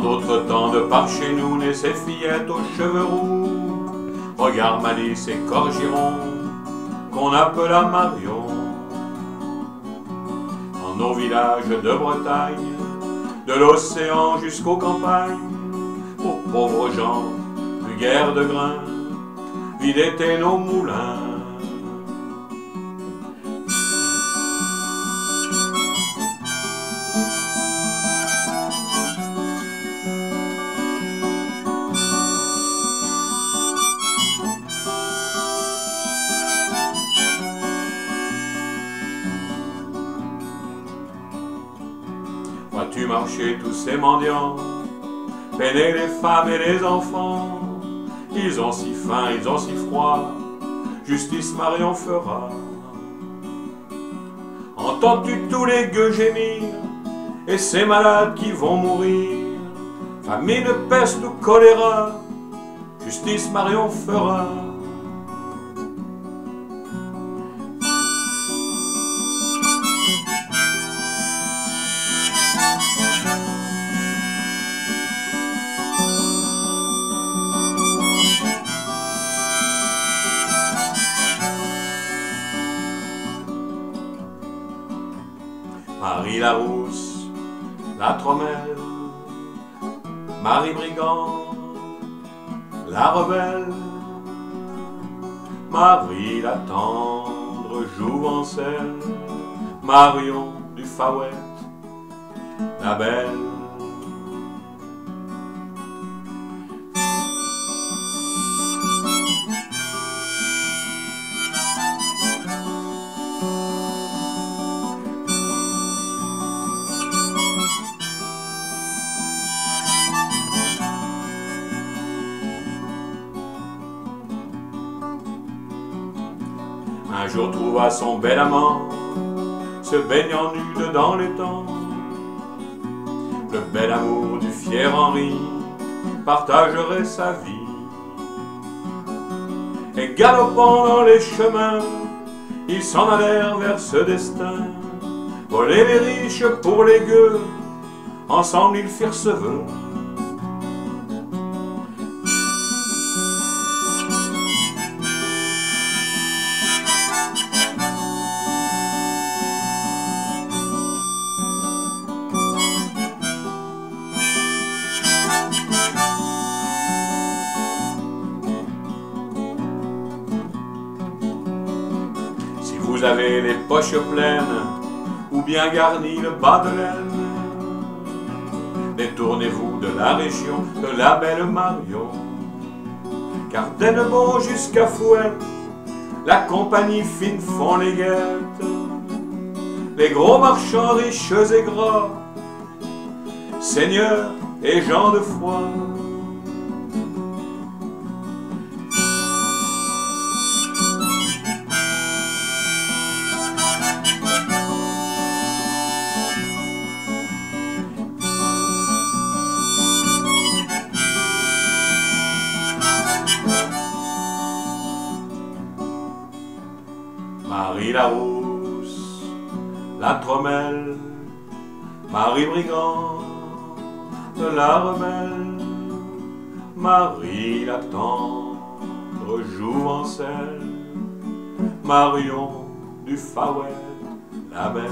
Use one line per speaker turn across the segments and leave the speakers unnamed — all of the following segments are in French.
En d'autres temps, de par chez nous, naissent ces fillettes aux cheveux roux. Regarde Malice et Corgiron, qu'on appela Marion. Dans nos villages de Bretagne, de l'océan jusqu'aux campagnes, pour pauvres gens, plus guère de grains, vides étaient nos moulins. Vois-tu marcher tous ces mendiants, peiner les femmes et les enfants? Ils ont si faim, ils ont si froid, justice Marion fera. Entends-tu tous les gueux gémir, et ces malades qui vont mourir? Famine, peste ou choléra, justice Marion fera. Marie Larousse, la Tromelle, Marie Brigand, la rebelle, Marie la tendre jouvencelle, Marion du Fawet, la belle. Un jour trouva son bel amant, se baignant nu dedans l'étang. Le bel amour du fier Henri partagerait sa vie. Et galopant dans les chemins, ils s'en allèrent vers ce destin. Voler les riches pour les gueux, ensemble ils firent ce vœu. Vous avez les poches pleines, ou bien garni le bas de laine, détournez-vous de la région de la belle Marion. Car d'Hennebont jusqu'à Fouette, la compagnie fine font les guettes. Les gros marchands riches et gras, seigneurs et gens de foi. Marie Larousse, la Tromelle, Marie Brigand, la rebelle, Marie la tendre jouvencelle, Marion du Fawet, la belle.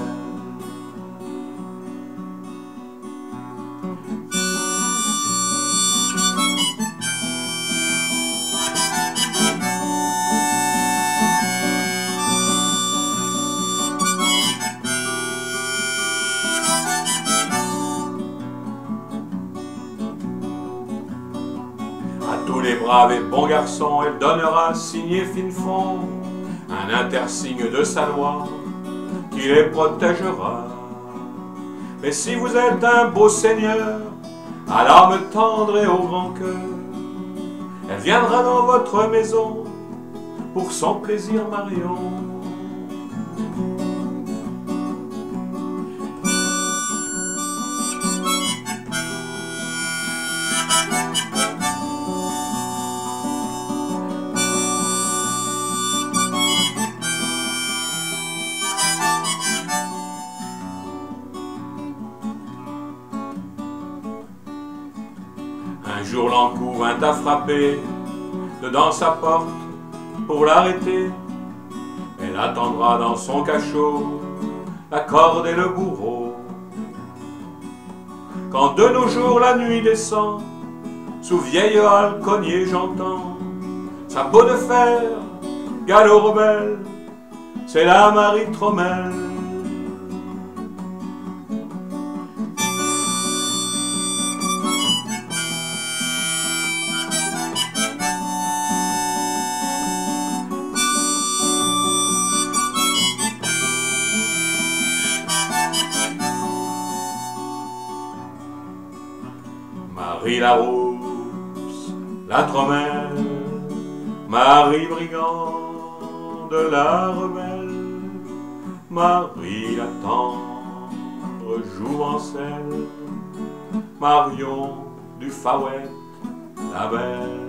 Tous les braves et bons garçons, elle donnera signé fin fond un intersigne de sa loi qui les protégera. Mais si vous êtes un beau seigneur, à l'âme tendre et au grand cœur, elle viendra dans votre maison pour son plaisir Marion. vint à frapper dedans sa porte pour l'arrêter. Elle attendra dans son cachot la corde et le bourreau. Quand de nos jours la nuit descend, sous vieille halle cognée j'entends sa peau de fer, galop rebelle, c'est la Marie Trommel. Marie la rousse, la Trommel, Marie brigande, la rebelle, Marie la tendre, jouvencelle, Marion du Fawet, la belle.